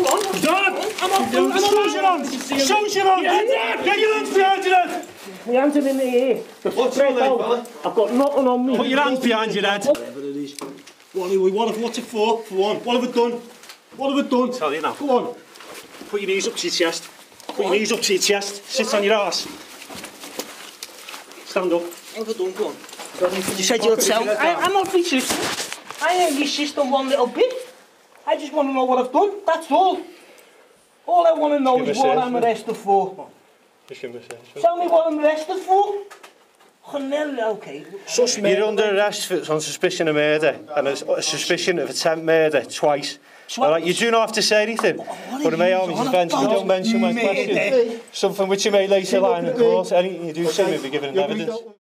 Dad! I'm on show your hands! Show your hands! Get your hands behind your head! My hands are in the air. What's your leg, fella? I've got nothing on me. Put your hands behind your head. Whatever it is. What's it for? For one. What have we done? What have we done? Tell you now. Go on. Put your knees up to your chest. Put your knees up to your chest. Sit on your ass. Stand up. What have we done? Go on. You said you'd tell. I'm not resisting. I ain't resisting one little bit. I just want to know what I've done. That's all. All I want to know is what I'm arrested for. Tell me what I'm arrested for. Okay. You're under arrest on suspicion of murder and a suspicion of attempt murder twice. Alright, you do not have to say anything. But in my own defence, you don't mention when questioned. Something which you may later line in court. Anything you do say may be given in evidence.